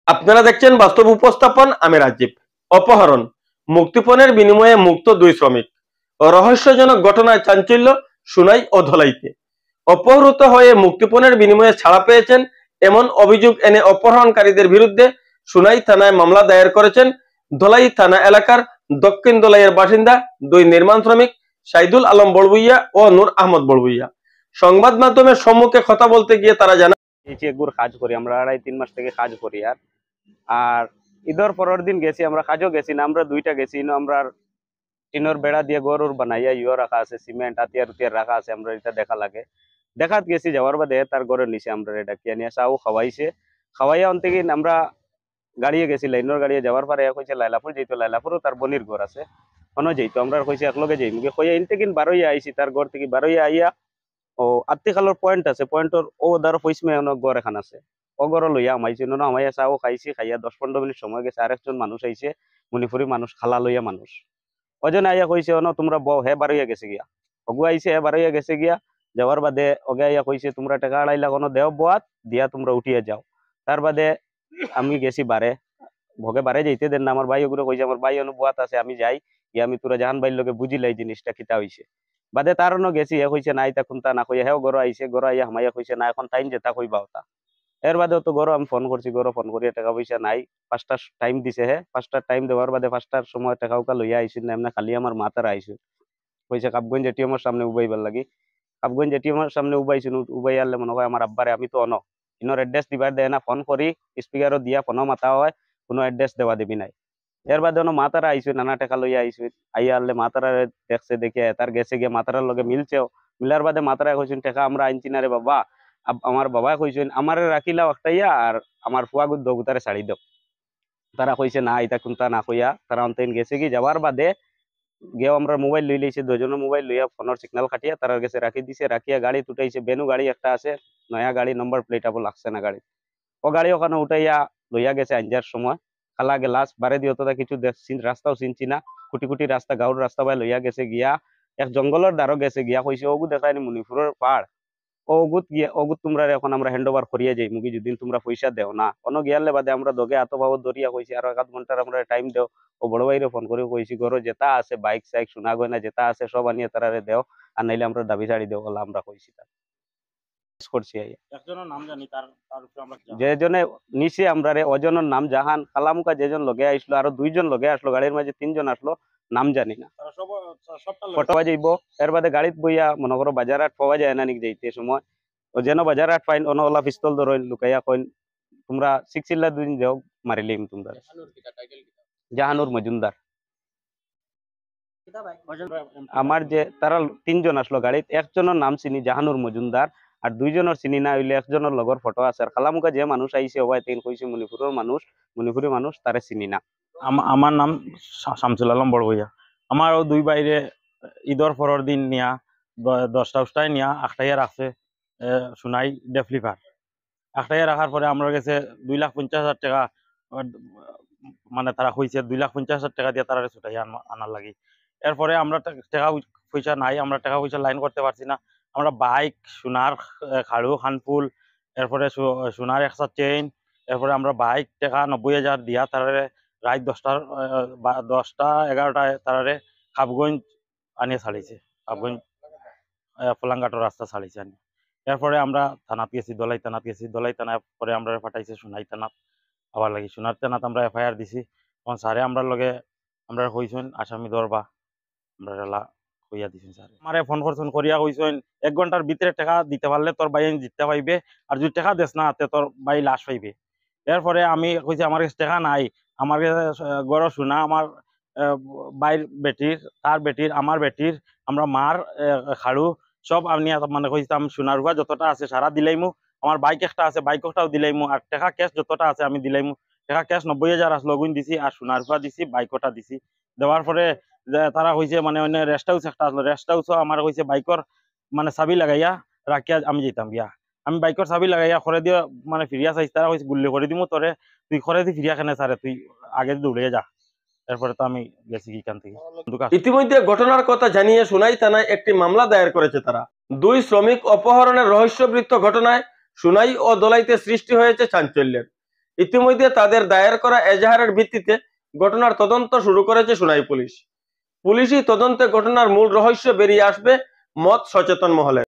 আপনারা দেখছেন বাস্তব উপস্থাপন। আমি রাজীব। অপহরণ, মুক্তিপণের বিনিময়ে মুক্ত দুই শ্রমিক। রহস্যজনক ঘটনায় চাঞ্চল্য সুনাই ও ধলাইতে। অপহৃত হয়ে মুক্তিপণের বিনিময়ে ছাড়া পেয়েছেন এমন অভিযোগ এনে অপহরণকারীদের বিরুদ্ধে সুনাই থানায় মামলা দায়ের করেছেন ধলাই থানা এলাকার দক্ষিণ ধলাইয়ের বাসিন্দা দুই নির্মাণ শ্রমিক সাইদুল আলম বড়ভুইয়া ও নূর আহমদ বড়ভুইয়া। সংবাদ মাধ্যমের সম্মুখে কথা বলতে গিয়ে তারা জানান, কাজ করি আমরা 2.5-3 মাস থেকে কাজ করি। আর ঈদের পরের দিন গেছি আমরা, কাজও গেছি না, আমরা দুইটা গেছি না। আমরা টিনের বেড়া দিয়ে গরুর বানাইয়া রাখা আছে, সিমেন্ট আতিয়ার উতিয়ার রাখা আছে। আমরা এটা দেখা লাগে, দেখাত গেছি। যাওয়ার বাদে তার ঘরের নিচে আমরা এটা কিনে নিয়ে চাও খাওয়াইছে। খাওয়াইয়া অন্তে গিয়ে আমরা গাড়িয়ে গেছি, লাইনের গাড়িয়ে যাওয়ার পরে কইছে লাইলাপুর যেত, লাইলাপুরও তার বনির ঘর আছে, কোনো যেত। আমরা কইছে একলগে যাই মুখে কইয়া ইনতে কিন বারোইয়া আইছি। তার ঘর থেকে বারোইয়া আইয়া ও আত্মিকালোর পয়েন্ট আছে, পয়েন্টর ও দার পয়সমে ঘর এখান আছে, ও ঘর লইয়া আমাইছি না। আমাইয়া চাও খাইছি, খাইয়া 10-15 মিনিট সময় গেছে। আরেকজন মানুষ আইছে, মণিপুরি মানুষ, খালা লইয়া মানুষ। ওজন আইয়া কইছে তোমরা বউ, হে বারোইয়া গেছে গিয়া। অগু আইছে, হে বারোইয়া গেছে গিয়া। যাওয়ার বাদে ওগে আইয়া কইছে তোমরা টাকা আড়াইলা কোনো দেও বোয়াত দিয়া তোমরা উঠিয়ে যাও। তার বাদে আমি গেছি বারে, ভগে বারে যাইতে দেন না। আমার ভাই ওগুলো কইছে আমার ভাই অনুবাদ আছে, আমি যাই গিয়ে আমি তোরা জাহান ভাইয়ের লোকে বুঝিলাই জিনিসটা খিতা হইছে। বাদে তার গেছি, এ কইছে নাই তা খুনতা না কইয়া হেও গরো আইছে। গরো আইয়া হামাইয়া কইছে না এখন টাইম যেতা কইবা ওটা। এর বাদে তো গরো আমি ফোন করছি, গরো ফোন করিয়া টাকা পয়সা নাই। 5টা টাইম দিছে, হে 5টার টাইম দেওয়ার বাদে 5টার সময় টাকা উকা লইয়া আইছি না। এমনি খালি আমার মাথার আইছে, কইছে কাপগঞ্জ এটিএমের সামনে উবাইবার লাগি। কাপগঞ্জ এটিএমের সামনে উবাইছি, উবাই আনলে মনে হয় আমার আব্বারে আমি তো অন ইনোর এড্রেস দিবার দেয় না। ফোন করি স্পিকারও দিয়া ফোনও মাথা হয়, কোনো এড্রেস দেওয়া দিবি নাই। এর বাদে মাতারা আইসু, নানা টাকা লইয়া আইসু। আইয়া আনলে মাতারা দেখছে, দেখে তার গেছে গিয়ে মাতারার লগে মিলছেও। মিলার বাদে মাতারা কইছেন টাকা আমরা আনছি না রে বাবা। আমার বাবা কইছেন আমারে রাখিলাও একটাইয়া আর আমার ফুয়া গুদ দগুতারে ছাড়ি দাও। তারা কইছে না এটা কোনটা না কইয়া তারা অন্তইন গেছে কি। যাওয়ার বাদে গিয়েও আমরা মোবাইল লই লইছে, দুজনের মোবাইল লইয়া ফোনের সিগন্যাল কাটিয়া তারা গেছে রাখি দিছে। রাখিয়া গাড়ি উঠাইছে, বেনু গাড়ি একটা আছে, নয়া গাড়ি, নম্বর প্লেট আবার লাগছে না গাড়ি। ও গাড়ি ওখানে উঠাইয়া লইয়া গেছে আঞ্জার সময়। খালা গেলাস বারে দিয়ে অতটা কিছু রাস্তাও চিনছি না, কুটি কুটি রাস্তা, গাঁর রাস্তা বাই লইয়া গেছে গিয়া এক জঙ্গলের দ্বারও গেছে গিয়া। কইছে ওগু দেখায়নি মণিপুরের পাড়, ওগুত গিয়া ওগুত তোমরা এখন আমরা হ্যান্ড ওভার করিয়া যাই মুগি যদি তোমরা পয়সা দেও না। অন্য গিয়ালে বাদে আমরা দগে আতভাবত ধরিয়া কইছি আর 1/2 ঘন্টার আমরা টাইম দেও। ও বড় ভাইরে ফোন করে কইছি ঘরে যেটা আছে বাইক সাইক সোনা গয়না যেটা আছে সব আনিয়ে তারারে দেও, আর নাইলে আমরা দাবি ছাড়ি দেও। বলে আমরা কইছি তার করছি। একজনের নাম জানি, তার উপরে আমরা যেজনে নিচে আমরা রে ওজনের নাম জাহান। খালামুকা যেজন লগে আসলো, আরো 2জন লগে আসলো, গাড়ির মাঝে 3জন আসলো, নাম জানি না। তারা সবটা ফটো যাইব। এর বাদে গাড়িত বইয়া মনে করো বাজার হাট পাওয়া যায় না নিক যাইতে সময়। ও যেন বাজার হাট পাইন অন ওলা পিস্তল ধরইন লুকাইয়া কইন তোমরা সিক্সিল্লা দুদিন যাও মারিলিম তোমরা। জাহানুর মজুমদার। আমার যে তারা 3জন আসলো গাড়িত, একজনের নাম চিনি জাহানুর মজুমদার, আর 2জনের চিনি না হইলে একজনের লগর ফটো আছে। আর খালামুকা যে মানুষ আইছে ওবাই তিন কইছে মণিপুরের মানুষ, মণিপুরি মানুষ, তারে চিনি না। আমার নাম শামসুল আলম বড়ভুইয়া। আমারও দুই বাইরে ঈদের পরের দিন নিয়া 10টায় নিয়া 8টায় রাখছে সোনাই ডেফলিভার। 8টায় রাখার পরে আমরা গেছে 2,50,000 টাকা, মানে তারা কইছে 2,50,000 টাকা দিয়ে তারা ছুটাই আনার লাগি। এরপরে আমরা টাকা পয়সা নাই, আমরা টাকা পয়সা লাইন করতে পারছি না। আমরা বাইক, সোনার খাড়ু খানফুল, এরপরে সোনার একটা চেইন, এরপরে আমরা বাইক টাকা 90,000 দিয়া তারারে রাত 10টা 11টায় তারারে খাপগঞ্জ আনিয়ে ছাড়িয়েছে। খাপগঞ্জ ফলাঙ্গাটোর রাস্তা ছাড়িয়েছে আনি। এরপরে আমরা থানাত গেছি, দলাই থানাত গেছি। দলাই থানায় পরে আমরা পাঠাইছে সোনাই থানাত আবার লাগি। সোনার থানাত আমরা FIR দিছি। তখন স্যারে আমরা লগে আমরা কইছেন আসামি ধরবা, আমরা রেলা কইয়া দিছেন স্যারে। আমারে ফোন করছেন করিয়া কইছেন 1 ঘন্টার ভিতরে টাকা দিতে পারলে তোর ভাই জিততে পাইবে, আর যদি টাকা দেস না তোর ভাই লাশ পাইবে। এরপরে আমি কইছি আমার কাছে টাকা নাই, আমার কাছে গড় শোনা আমার বাইর বেটির, তার বেটির, আমার বেটির, আমরা মার খাড়ু সব আমি মানে কইতাম সোনার রুয়া যতটা আছে সারা দিলাইমু। আমার বাইক একটা আছে, বাইকটাও দিলাইমু। আর টাকা ক্যাশ যতটা আছে আমি দিলাইমু। টাকা ক্যাশ 90,000 আসলো, ওগুন দিছি, আর সোনার রুয়া দিছি, বাইকটা দিছি। দেওয়ার পরে তারা কইছে মানে অন্য রেস্ট হাউস একটা আসলো, রেস্ট হাউসও আমার কইছে বাইকর মানে চাবি লাগাইয়া রাখিয়া আমি যেতাম গিয়া। আমি বাইকর চাবি লাগাইয়া করে দিয়ে মানে ফিরিয়া চাইছি। তারা কইছে গুল্লি করে দিমু তোরে, তুই করে দি ফিরিয়া কেনে স্যারে, তুই আগে দৌড়ে যা। এরপরে তো আমি গেছি এখান থেকে। ইতিমধ্যে ঘটনার কথা জানিয়ে সুনাই থানায় একটি মামলা দায়ের করেছে তারা। 2 শ্রমিক অপহরণের রহস্যবৃত্ত ঘটনায় সুনাই ও দলাইতে সৃষ্টি হয়েছে চাঞ্চল্যের। ইতিমধ্যে তাদের দায়ের করা এজাহারের ভিত্তিতে ঘটনার তদন্ত শুরু করেছে সোনাই পুলিশ। পুলিশি তদন্তে ঘটনার মূল রহস্য বেরিয়ে আসবে মত সচেতন মহলে।